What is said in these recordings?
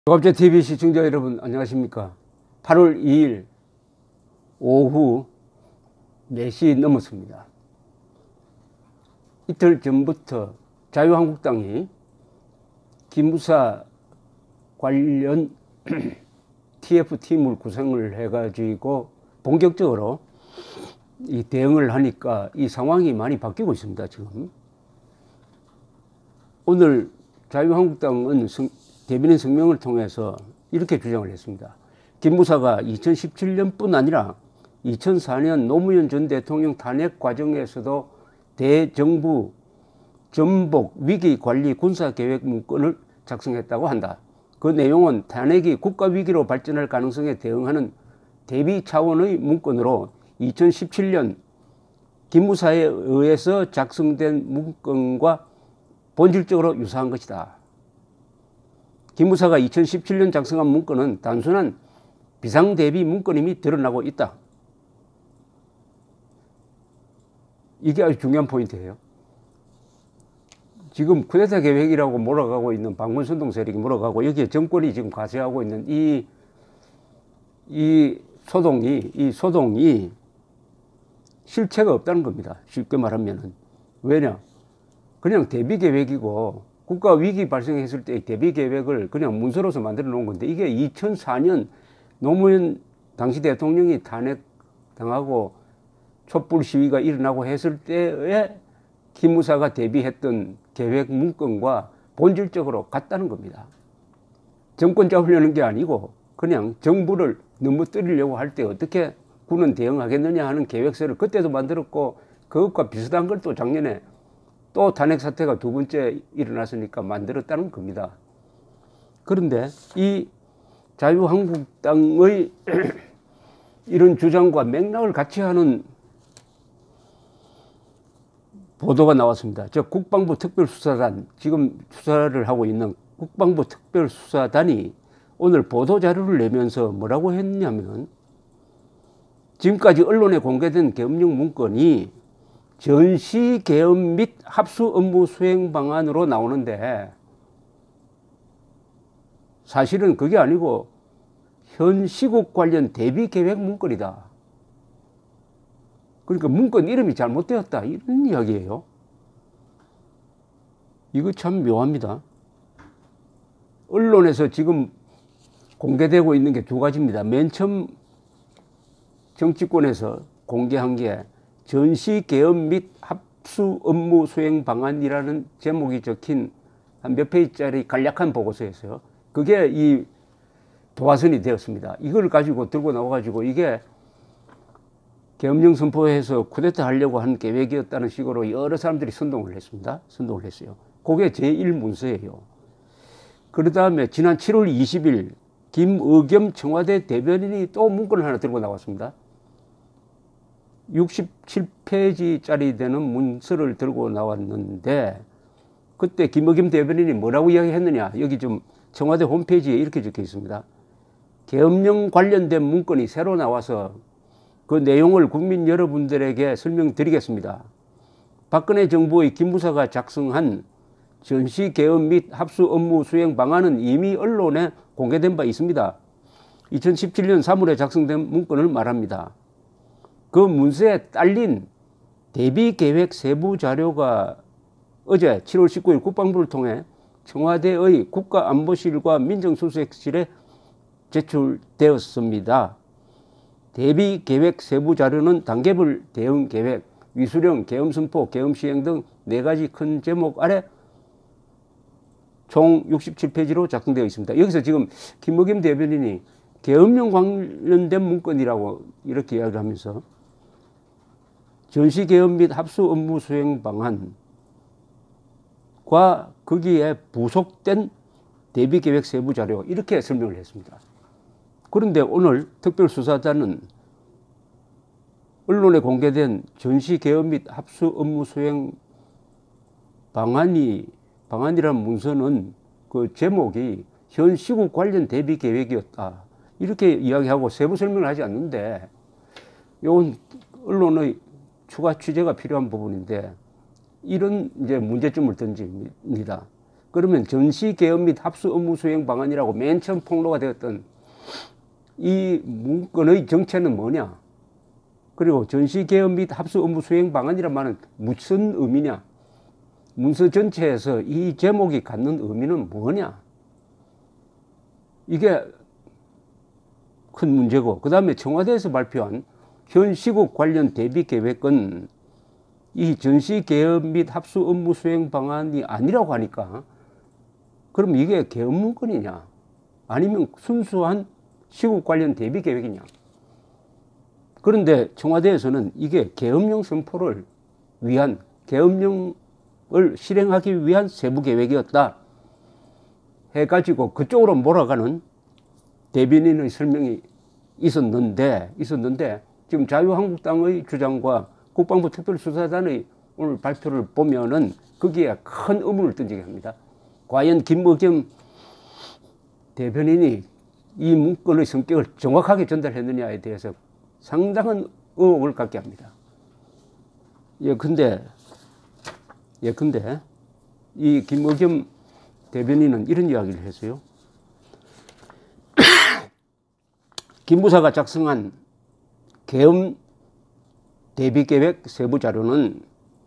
조갑제 TV 시청자 여러분 안녕하십니까. 8월 2일 오후 4시 넘었습니다. 이틀 전부터 자유한국당이 기무사 관련 TF팀을 구성을 해가지고 본격적으로 이 대응을 하니까 이 상황이 많이 바뀌고 있습니다. 지금 오늘 자유한국당은 대변인 성명을 통해서 이렇게 주장을 했습니다. 기무사가 2017년뿐 아니라 2004년 노무현 전 대통령 탄핵 과정에서도 대정부 전복 위기관리 군사계획 문건을 작성했다고 한다. 그 내용은 탄핵이 국가위기로 발전할 가능성에 대응하는 대비 차원의 문건으로 2017년 기무사에 의해서 작성된 문건과 본질적으로 유사한 것이다. 기무사가 2017년 작성한 문건은 단순한 비상대비 문건임이 드러나고 있다. 이게 아주 중요한 포인트예요. 지금 쿠데타 계획이라고 몰아가고 있는 반군선동 세력이 몰아가고 여기에 정권이 지금 가세하고 있는 이 소동이 실체가 없다는 겁니다. 쉽게 말하면은. 왜냐? 그냥 대비 계획이고 국가 위기 발생했을 때 대비 계획을 그냥 문서로서 만들어 놓은 건데 이게 2004년 노무현 당시 대통령이 탄핵당하고 촛불 시위가 일어나고 했을 때에 기무사가 대비했던 계획 문건과 본질적으로 같다는 겁니다. 정권 잡으려는 게 아니고 그냥 정부를 넘어뜨리려고 할 때 어떻게 군은 대응하겠느냐 하는 계획서를 그때도 만들었고 그것과 비슷한 걸 또 작년에 또 탄핵 사태가 두 번째 일어났으니까 만들었다는 겁니다. 그런데 이 자유한국당의 이런 주장과 맥락을 같이 하는 보도가 나왔습니다. 저 국방부 특별수사단, 지금 수사를 하고 있는 국방부 특별수사단이 오늘 보도자료를 내면서 뭐라고 했냐면 지금까지 언론에 공개된 계엄령 문건이 전시 계엄 및 합수 업무 수행 방안으로 나오는데 사실은 그게 아니고 현 시국 관련 대비 계획 문건이다. 그러니까 문건 이름이 잘못되었다 이런 이야기예요. 이거 참 묘합니다. 언론에서 지금 공개되고 있는 게 두 가지입니다. 맨 처음 정치권에서 공개한 게 전시 계엄 및 합수 업무 수행 방안이라는 제목이 적힌 한 몇 페이지짜리 간략한 보고서였어요. 그게 이 도화선이 되었습니다. 이걸 가지고 들고 나와가지고 이게 계엄령 선포해서 쿠데타 하려고 한 계획이었다는 식으로 여러 사람들이 선동을 했습니다. 선동을 했어요. 그게 제1문서예요. 그 다음에 지난 7월 20일 김의겸 청와대 대변인이 또 문건을 하나 들고 나왔습니다. 67페이지짜리 되는 문서를 들고 나왔는데 그때 김의겸 대변인이 뭐라고 이야기했느냐. 여기 좀 청와대 홈페이지에 이렇게 적혀 있습니다. 계엄령 관련된 문건이 새로 나와서 그 내용을 국민 여러분들에게 설명드리겠습니다. 박근혜 정부의 기무사가 작성한 전시 계엄 및 합수 업무 수행 방안은 이미 언론에 공개된 바 있습니다. 2017년 3월에 작성된 문건을 말합니다. 그 문서에 딸린 대비계획 세부 자료가 어제 7월 19일 국방부를 통해 청와대의 국가안보실과 민정수석실에 제출되었습니다. 대비계획 세부 자료는 단계별 대응계획, 위수령, 계엄선포, 계엄시행 등 4가지 큰 제목 아래 총 67페이지로 작성되어 있습니다. 여기서 지금 김의겸 대변인이 계엄령 관련된 문건이라고 이렇게 이야기를 하면서 전시계엄 및 합수 업무 수행 방안과 거기에 부속된 대비계획 세부 자료 이렇게 설명을 했습니다. 그런데 오늘 특별수사단은 언론에 공개된 전시계엄 및 합수 업무 수행 방안이라는 문서는 그 제목이 현 시국 관련 대비 계획이었다. 이렇게 이야기하고 세부 설명을 하지 않는데 이건 언론의 추가 취재가 필요한 부분인데 이런 이제 문제점을 던집니다. 그러면 전시 개업 및 합수 업무 수행 방안이라고 맨 처음 폭로가 되었던 이 문건의 정체는 뭐냐? 그리고 전시 개업 및 합수 업무 수행 방안이란 말은 무슨 의미냐? 문서 전체에서 이 제목이 갖는 의미는 뭐냐? 이게 큰 문제고, 그 다음에 청와대에서 발표한 현 시국 관련 대비 계획은 이 전시 개업 및 합수 업무 수행 방안이 아니라고 하니까, 그럼 이게 개업 문건이냐? 아니면 순수한 시국 관련 대비 계획이냐? 그런데 청와대에서는 이게 계엄령 선포를 위한, 계엄령을 실행하기 위한 세부 계획이었다 해가지고 그쪽으로 몰아가는 대변인의 설명이 있었는데 지금 자유한국당의 주장과 국방부 특별수사단의 오늘 발표를 보면은 거기에 큰 의문을 던지게 합니다. 과연 김의겸 대변인이 이 문건의 성격을 정확하게 전달했느냐에 대해서 상당한 의혹을 갖게 합니다. 예컨대 이 김의겸 대변인은 이런 이야기를 했어요. 김부사가 작성한 계엄 대비계획 세부 자료는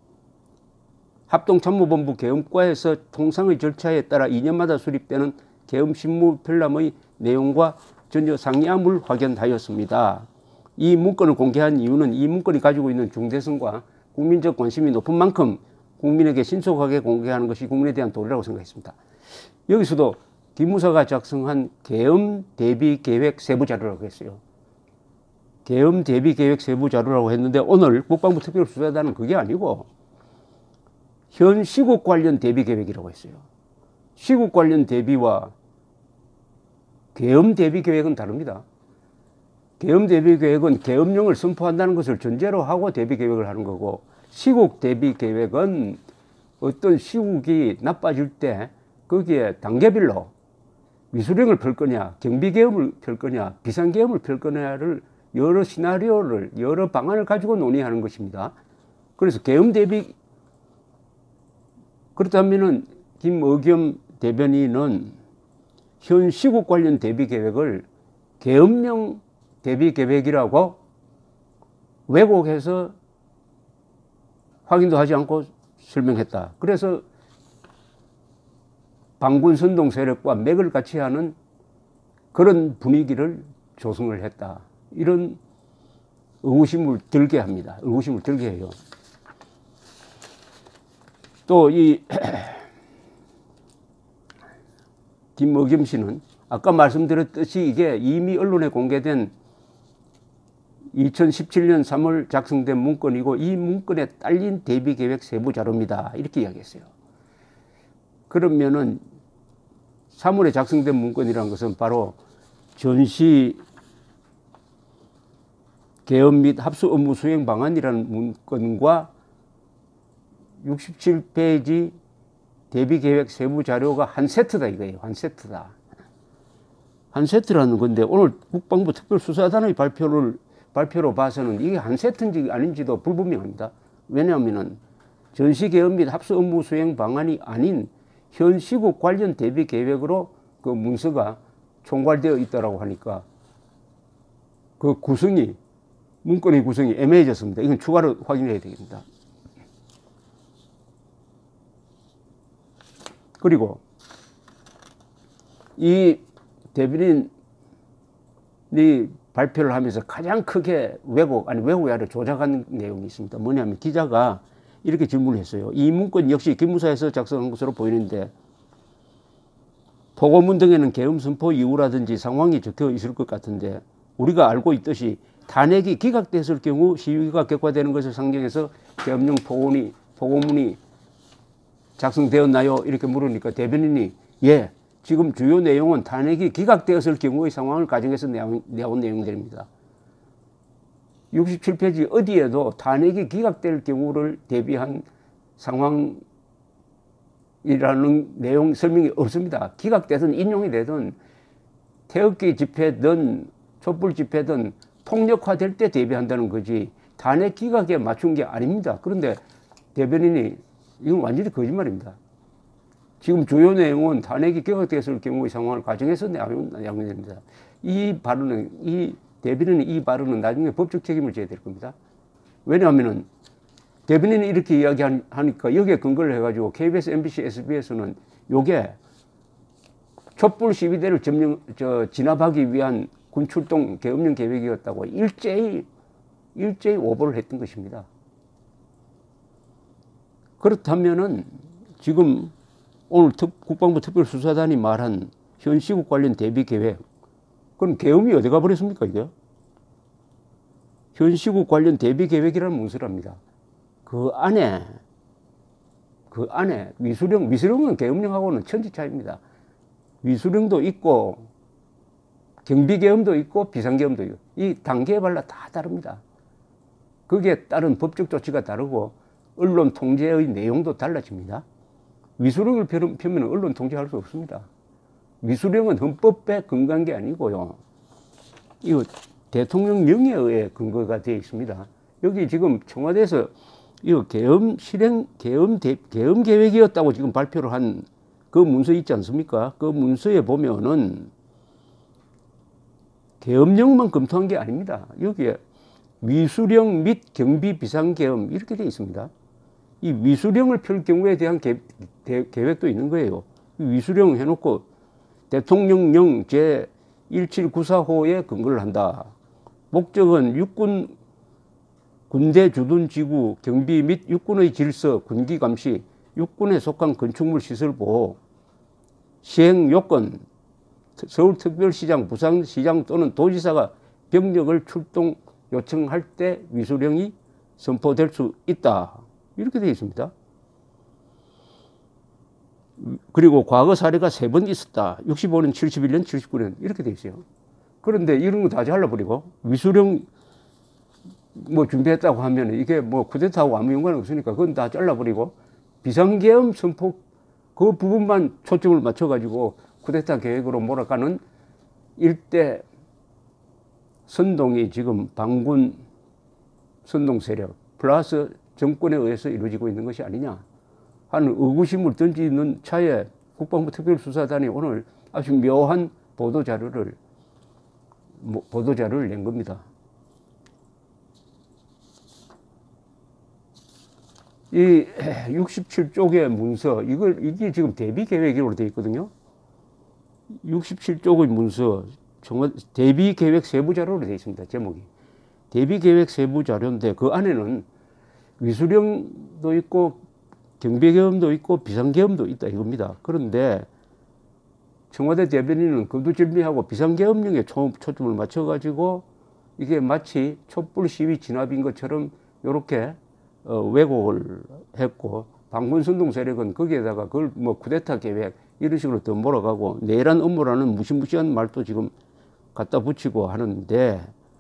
합동참모본부 계엄과에서 통상의 절차에 따라 2년마다 수립되는 계엄 실무 편람의 내용과 전혀 상이함을 확인하였습니다. 이 문건을 공개한 이유는 이 문건이 가지고 있는 중대성과 국민적 관심이 높은 만큼 국민에게 신속하게 공개하는 것이 국민에 대한 도리라고 생각했습니다. 여기서도 기무사가 작성한 계엄 대비 계획 세부 자료라고 했어요. 계엄 대비 계획 세부 자료라고 했는데 오늘 국방부 특별수사단은 그게 아니고 현 시국 관련 대비 계획이라고 했어요. 시국 관련 대비와 계엄 대비 계획은 다릅니다. 계엄 대비 계획은 계엄령을 선포한다는 것을 전제로 하고 대비 계획을 하는 거고, 시국 대비 계획은 어떤 시국이 나빠질 때 거기에 단계별로 위수령을 펼 거냐, 경비계엄을 펼 거냐, 비상계엄을 펼 거냐를 여러 시나리오를, 여러 방안을 가지고 논의하는 것입니다. 그래서 계엄 대비, 그렇다면은 김의겸 대변인은 현 시국 관련 대비 계획을 계엄령 대비 계획이라고 왜곡해서 확인도 하지 않고 설명했다. 그래서 반군 선동 세력과 맥을 같이 하는 그런 분위기를 조성을 했다. 이런 의구심을 들게 합니다. 의구심을 들게 해요. 또 이 김의겸 씨는 아까 말씀드렸듯이 이게 이미 언론에 공개된 2017년 3월 작성된 문건이고 이 문건에 딸린 대비계획 세부 자료입니다. 이렇게 이야기했어요. 그러면은 3월에 작성된 문건이라는 것은 바로 전시 계엄 및 합수 업무 수행 방안이라는 문건과 67페이지 대비계획 세부 자료가 한 세트다 이거예요. 한 세트다. 한 세트라는 건데 오늘 국방부 특별수사단의 발표로 봐서는 이게 한 세트인지 아닌지도 불분명합니다. 왜냐하면 전시 계엄 및 합수 업무 수행 방안이 아닌 현 시국 관련 대비 계획으로 그 문서가 총괄되어 있다고 하니까 그 구성이, 문건의 구성이 애매해졌습니다. 이건 추가로 확인해야 되겠습니다. 그리고 이 대변인이 발표를 하면서 가장 크게 왜곡이 아니라 조작한 내용이 있습니다. 뭐냐면 기자가 이렇게 질문을 했어요. 이 문건 역시 기무사에서 작성한 것으로 보이는데 포고문 등에는 계엄 선포 이유라든지 상황이 적혀 있을 것 같은데 우리가 알고 있듯이 탄핵이 기각됐을 경우 시위가 격화되는 것을 상정해서 계엄령 포고문이 작성되었나요? 이렇게 물으니까 대변인이 예, 지금 주요 내용은 탄핵이 기각되었을 경우의 상황을 가정해서 내온 내용들입니다. 67페이지 어디에도 탄핵이 기각될 경우를 대비한 상황이라는 내용 설명이 없습니다. 기각되든 인용이 되든 태극기 집회든 촛불 집회든 폭력화될 때 대비한다는 거지 탄핵 기각에 맞춘 게 아닙니다. 그런데 대변인이 이건 완전히 거짓말입니다. 지금 주요 내용은 탄핵이 기각됐을 경우의 상황을 가정해서 양념됩니다. 이 발언은, 대변인의 이 발언은 나중에 법적 책임을 져야 될 겁니다. 왜냐하면은 대변인이 이렇게 이야기하니까 여기에 근거를 해가지고 KBS, MBC, SBS는 요게 촛불 시위대를 진압하기 위한 군 출동 계엄령 계획이었다고 일제히 오보를 했던 것입니다. 그렇다면은 지금 오늘 국방부 특별수사단이 말한 현 시국 관련 대비 계획, 그럼 계엄이 어디 가버렸습니까, 이게? 현 시국 관련 대비 계획이라는 문서랍니다. 그 안에 위수령은 계엄령하고는 천지 차이입니다. 위수령도 있고, 경비계엄도 있고, 비상계엄도 있고, 이 단계별로 다 다릅니다. 거기에 따른 법적 조치가 다르고, 언론 통제의 내용도 달라집니다. 위수령을 펴면 언론 통제할 수 없습니다. 위수령은 헌법에 근거한 게 아니고요. 이거 대통령령에 의해 근거가 되어 있습니다. 여기 지금 청와대에서 이거 계엄 계획이었다고 지금 발표를 한 그 문서 있지 않습니까? 그 문서에 보면은 계엄령만 검토한 게 아닙니다. 여기에 위수령 및 경비 비상계엄 이렇게 되어 있습니다. 이 위수령을 펼 경우에 대한 계획도 있는 거예요. 위수령 해놓고 대통령령 제1794호에 근거를 한다. 목적은 육군 군대 주둔 지구 경비 및 육군의 질서, 군기 감시, 육군에 속한 건축물 시설 보호, 시행 요건, 서울특별시장, 부산시장 또는 도지사가 병력을 출동 요청할 때 위수령이 선포될 수 있다. 이렇게 되어 있습니다. 그리고 과거 사례가 3번 있었다. 65년, 71년, 79년 이렇게 되어 있어요. 그런데 이런 거 다 잘라버리고 위수령 뭐 준비했다고 하면 이게 뭐 쿠데타하고 아무 연관 없으니까 그건 다 잘라버리고 비상계엄 선포 그 부분만 초점을 맞춰가지고 쿠데타 계획으로 몰아가는 일대 선동이 지금 반군 선동 세력 플러스 정권에 의해서 이루어지고 있는 것이 아니냐 하는 의구심을 던지는 차에 국방부 특별수사단이 오늘 아주 묘한 보도자료를 낸 겁니다. 이 67쪽의 문서, 이게 지금 대비계획으로 되어 있거든요. 67쪽의 문서, 대비계획 세부자료로 되어 있습니다. 제목이. 대비계획 세부자료인데 그 안에는 위수령도 있고 경비계엄도 있고 비상계엄도 있다 이겁니다. 그런데 청와대 대변인은 거두절미하고 비상계엄령에 초점을 맞춰가지고 이게 마치 촛불 시위 진압인 것처럼 이렇게 왜곡을 했고 반군선동 세력은 거기에다가 그걸 뭐 쿠데타 계획 이런 식으로 더 몰아가고 내란 업무라는 무시무시한 말도 지금 갖다 붙이고 하는데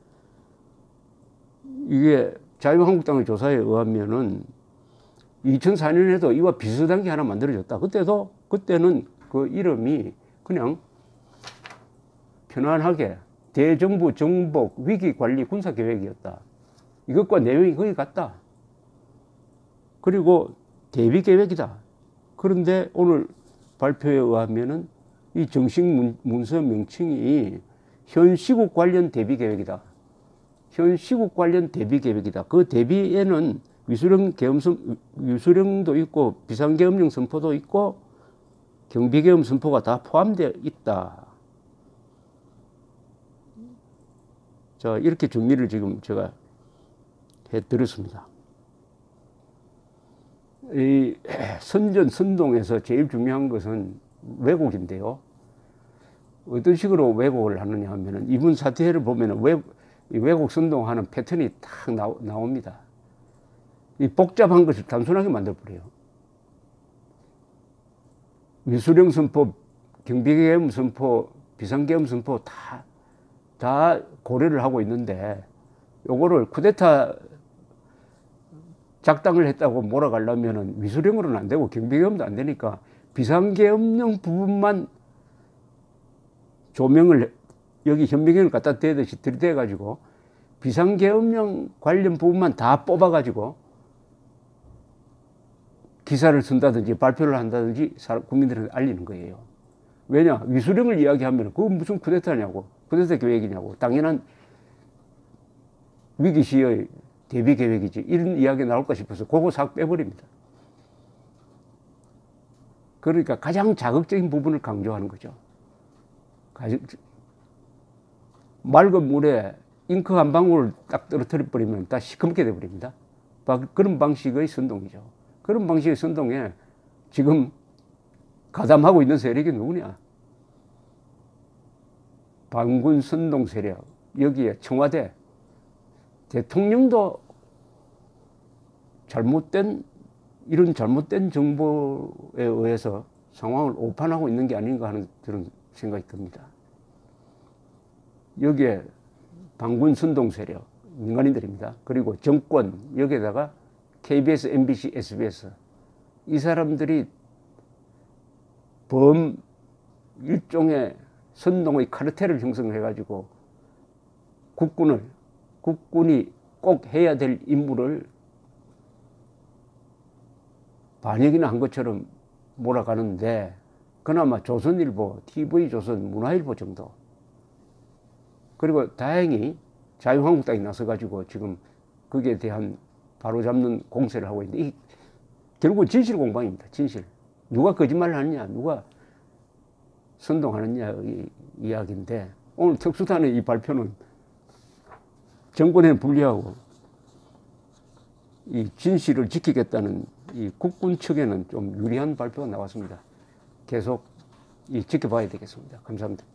이게 자유한국당의 조사에 의하면은 2004년에도 이와 비슷한 게 하나 만들어졌다. 그때는 그 이름이 그냥 편안하게 대정부 정복 위기관리 군사계획이었다. 이것과 내용이 거의 같다. 그리고 대비계획이다. 그런데 오늘 발표에 의하면은 이 정식 문서 명칭이 현 시국 관련 대비계획이다. 현 시국 관련 대비계획이다. 그 대비에는 위수령도 있고 비상계엄령 선포도 있고 경비계엄 선포가 다 포함되어 있다. 자, 이렇게 정리를 지금 제가 해드렸습니다. 이 선동에서 제일 중요한 것은 왜곡인데요. 어떤 식으로 왜곡을 하느냐 하면은 이번 사태를 보면은 왜곡 선동하는 패턴이 딱 나옵니다. 이 복잡한 것을 단순하게 만들어버려요. 위수령 선포, 경비계엄 선포, 비상계엄 선포 다 고려를 하고 있는데 요거를 쿠데타 작당을 했다고 몰아가려면은 위수령으로는 안 되고 경비계엄도 안 되니까 비상계엄령 부분만 조명을 여기 현미경을 갖다 대듯이 들이대가지고 비상계엄령 관련 부분만 다 뽑아가지고 기사를 쓴다든지 발표를 한다든지 국민들한테 알리는 거예요. 왜냐? 위수령을 이야기하면 그건 무슨 쿠데타냐고, 쿠데타 계획이냐고, 당연한 위기 시의 대비 계획이지, 이런 이야기 나올까 싶어서 그거 싹 빼버립니다. 그러니까 가장 자극적인 부분을 강조하는 거죠. 맑은 물에 잉크 한 방울을 딱 떨어뜨려 버리면 다 시커멓게 돼버립니다. 그런 방식의 선동이죠. 그런 방식의 선동에 지금 가담하고 있는 세력이 누구냐? 반군 선동 세력. 여기에 청와대 대통령도 이런 잘못된 정보에 의해서 상황을 오판하고 있는 게 아닌가 하는 그런 생각이 듭니다. 여기에 반군 선동 세력, 민간인들입니다. 그리고 정권, 여기에다가 KBS, MBC, SBS. 이 사람들이 일종의 선동의 카르텔을 형성해가지고 국군이 꼭 해야 될 임무를 반역이나 한 것처럼 몰아가는데, 그나마 조선일보, TV조선, 문화일보 정도. 그리고 다행히 자유한국당이 나서가지고 지금 거기에 대한 바로잡는 공세를 하고 있는데, 결국 진실 공방입니다. 진실. 누가 거짓말을 하느냐, 누가 선동하느냐 이야기인데, 오늘 특수단의 이 발표는 정권에는 불리하고 이 진실을 지키겠다는 이 국군 측에는 좀 유리한 발표가 나왔습니다. 계속 지켜봐야 되겠습니다. 감사합니다.